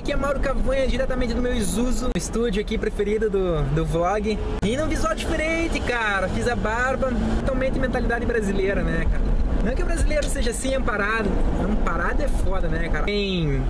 aqui é Mauro Cavanha, diretamente do meu Isuzu, estúdio aqui preferido do vlog. E num visual diferente, cara, fiz a barba, totalmente mentalidade brasileira, né, cara? Não que o brasileiro seja assim amparado, amparado é foda, né, cara? Bem...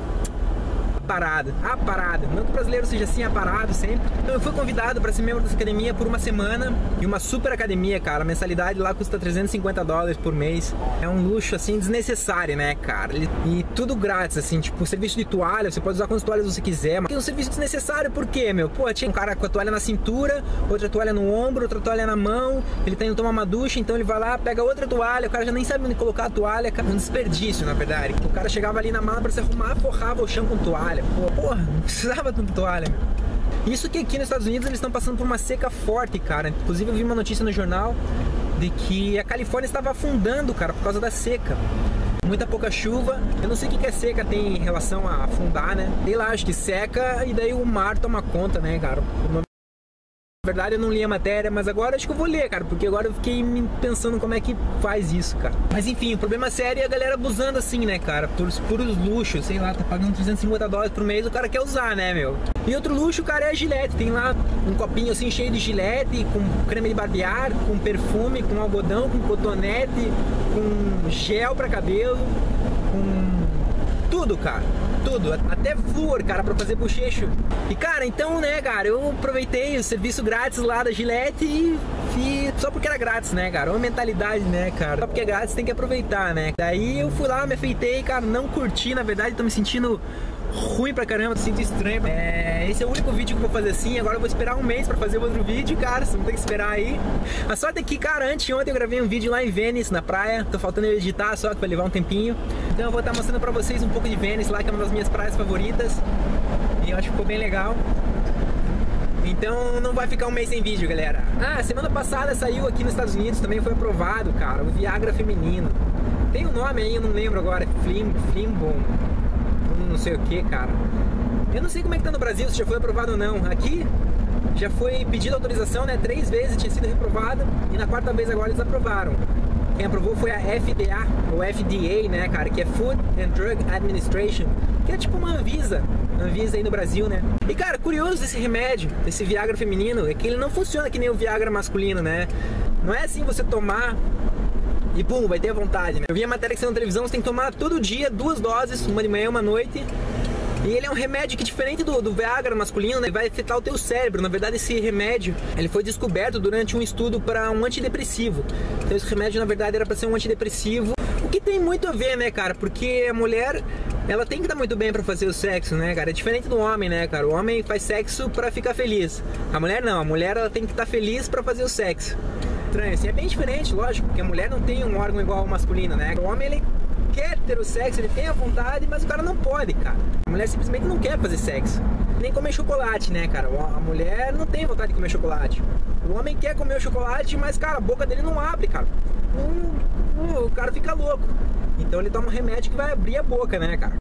Aparado. Não que o brasileiro seja assim aparado sempre. Então eu fui convidado para ser membro dessa academia por uma semana. E uma super academia, cara. A mensalidade lá custa $350 por mês. É um luxo, assim, desnecessário, né, cara? E tudo grátis, assim, tipo, serviço de toalha. Você pode usar quantas toalhas você quiser. Mas é um serviço desnecessário, por quê, meu? Pô, tinha um cara com a toalha na cintura, outra toalha no ombro, outra toalha na mão. Ele tá indo tomar uma ducha, então ele vai lá, pega outra toalha. O cara já nem sabe onde colocar a toalha, cara. Um desperdício, na verdade. O cara chegava ali na mala pra se arrumar, forrava o chão com toalha. Porra, não precisava tanta toalha, meu. Isso que aqui nos Estados Unidos eles estão passando por uma seca forte, cara. Inclusive eu vi uma notícia no jornal de que a Califórnia estava afundando, cara, por causa da seca. Muita pouca chuva. Eu não sei o que a seca tem em relação a afundar, né? Sei lá, acho que seca e daí o mar toma conta, né, cara? Na verdade eu não li a matéria, mas agora acho que eu vou ler, cara, porque agora eu fiquei pensando como é que faz isso, cara. Mas enfim, o problema sério é a galera abusando assim, né, cara, por puros luxos, sei lá, tá pagando $350 por mês, o cara quer usar, né, meu? E outro luxo, cara, é a Gillette. Tem lá um copinho assim cheio de Gillette, com creme de barbear, com perfume, com algodão, com cotonete, com gel pra cabelo, com tudo, cara. Tudo, até flúor, cara, pra fazer bochecho. E, cara, então, né, cara, eu aproveitei o serviço grátis lá da Gillette e só porque era grátis, né, cara? Uma mentalidade, né, cara? Só porque é grátis tem que aproveitar, né? Daí eu fui lá, me afeitei, cara, não curti, na verdade, tô me sentindo ruim pra caramba, tô me sentindo estranho. Esse é o único vídeo que eu vou fazer assim. Agora eu vou esperar um mês pra fazer outro vídeo, cara. Você não tem que esperar aí. A sorte é que, cara, anteontem eu gravei um vídeo lá em Venice, na praia. Tô faltando eu editar só, que vai levar um tempinho. Então eu vou estar mostrando pra vocês um pouco de Venice lá, que é uma das minhas praias favoritas. E eu acho que ficou bem legal. Então não vai ficar um mês sem vídeo, galera. Ah, semana passada saiu aqui nos Estados Unidos, também foi aprovado, cara, o Viagra feminino. Tem um nome aí, eu não lembro agora, Flimbom, não sei o que, cara. Eu não sei como é que tá no Brasil, se já foi aprovado ou não. Aqui já foi pedido autorização, né, 3 vezes tinha sido reprovada. E na 4ª vez agora eles aprovaram. Quem aprovou foi a FDA, ou FDA, né, cara, que é Food and Drug Administration, que é tipo uma Anvisa aí no Brasil, né. E, cara, curioso desse remédio, desse Viagra feminino, é que ele não funciona que nem o Viagra masculino, né. Não é assim você tomar e pum, vai ter a vontade, né. Eu vi a matéria que saiu na televisão, você tem que tomar todo dia 2 doses, uma de manhã e uma à noite. E ele é um remédio que, diferente do Viagra masculino, né, vai afetar o teu cérebro. Na verdade, esse remédio, ele foi descoberto durante um estudo para um antidepressivo. Então esse remédio, na verdade, era para ser um antidepressivo. O que tem muito a ver, né, cara? Porque a mulher, ela tem que estar muito bem para fazer o sexo, né, cara? É diferente do homem, né, cara? O homem faz sexo para ficar feliz. A mulher não. A mulher, ela tem que estar feliz para fazer o sexo. Estranho, assim. É bem diferente, lógico, porque a mulher não tem um órgão igual ao masculino, né? O homem, ele quer ter o sexo, ele tem a vontade, mas o cara não pode, cara. A mulher simplesmente não quer fazer sexo. Nem comer chocolate, né, cara? A mulher não tem vontade de comer chocolate. O homem quer comer o chocolate, mas, cara, a boca dele não abre, cara. O cara fica louco. Então ele toma um remédio que vai abrir a boca, né, cara?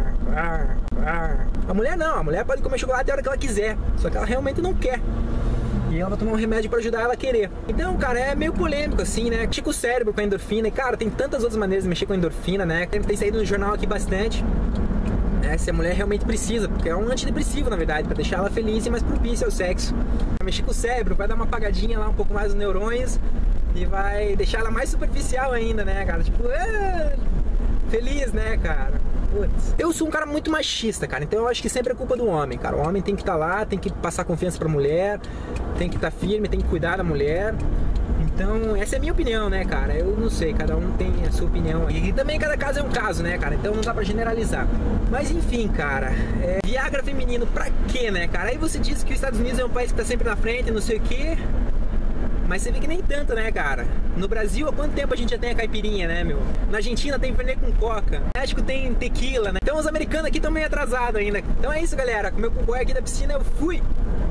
A mulher não, a mulher pode comer chocolate a hora que ela quiser, só que ela realmente não quer. E ela vai tomar um remédio pra ajudar ela a querer. Então, cara, é meio polêmico, assim, né? Mexe com o cérebro com a endorfina. E, cara, tem tantas outras maneiras de mexer com a endorfina, né? Tem saído no jornal aqui bastante. Se a mulher realmente precisa, porque é um antidepressivo, na verdade, pra deixar ela feliz e mais propícia ao sexo. Vai mexer com o cérebro, vai dar uma apagadinha lá um pouco mais nos neurônios e vai deixar ela mais superficial ainda, né, cara? Tipo, feliz, né, cara? Putz. Eu sou um cara muito machista, cara, então eu acho que sempre é culpa do homem, cara. O homem tem que estar lá, tem que passar confiança pra mulher, tem que estar firme, tem que cuidar da mulher. Então, essa é a minha opinião, né, cara? Eu não sei, cada um tem a sua opinião. E também cada caso é um caso, né, cara? Então não dá pra generalizar. Mas enfim, cara, Viagra feminino pra quê, né, cara? Aí você diz que os Estados Unidos é um país que tá sempre na frente, não sei o quê. Mas você vê que nem tanto, né, cara? No Brasil, há quanto tempo a gente já tem a caipirinha, né, meu? Na Argentina tem Fernet com coca. No México tem tequila, né? Então os americanos aqui estão meio atrasados ainda. Então é isso, galera. Com o meu cowboy aqui da piscina, eu fui!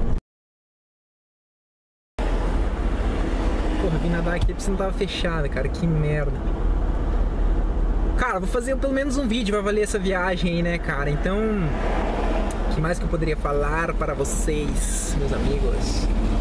Porra, vim nadar aqui, a piscina tava fechada, cara. Que merda. Cara, vou fazer pelo menos um vídeo pra valer essa viagem aí, né, cara? Então, o que mais que eu poderia falar para vocês, meus amigos?